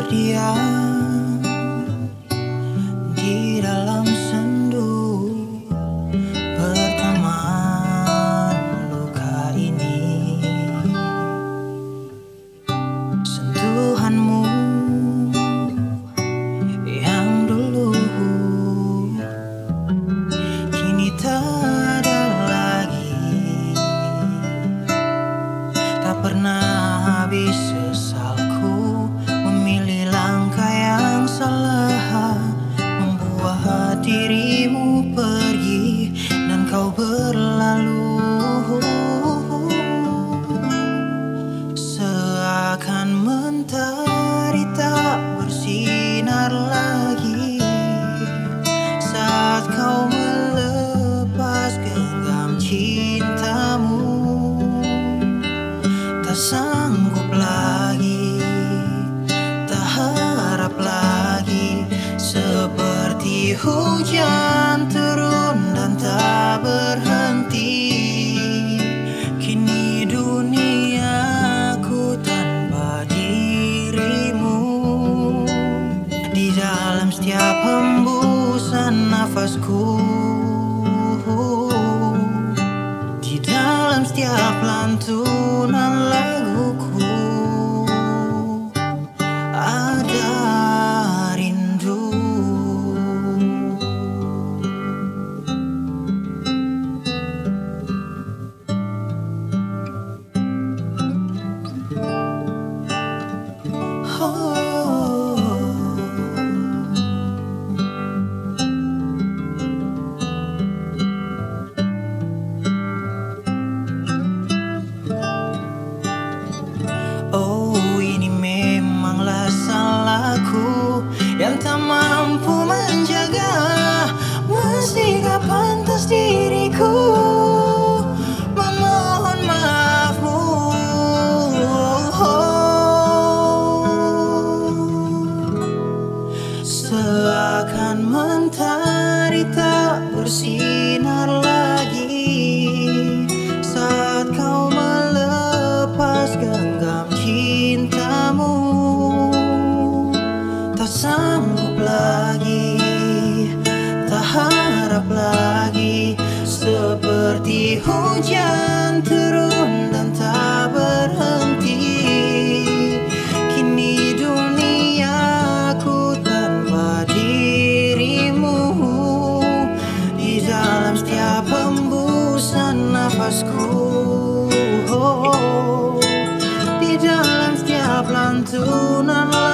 Terdiam di dalam sendu, berteman luka ini. Sentuhanmu yang dulu kini tak ada lagi. Tak pernah habis sesalku memilih langkah yang salah, membuat dirimu pergi dan kau berlalu. Seakan mentari tak bersinar lagi saat kau melepas genggam cintamu. Tak sanggup lagi, tak harap lagi, seperti hujan turun dan tak berhenti. Kini duniaku tanpa dirimu. Di dalam setiap hembusan nafasku, di dalam setiap lantunan laguku, ada rindu. Oh, ini memanglah salahku yang tak mampu menjaga. Masihkah pantas diriku memohon maafmu? Seakan mentari tak bersinar lagi saat kau melepas genggam cintamu. Tak sanggup lagi, tak harap lagi, seperti hujan turun dan tak berhenti. Kini duniaku tanpa dirimu. Di dalam setiap hembusan nafasku, di dalam setiap lantunan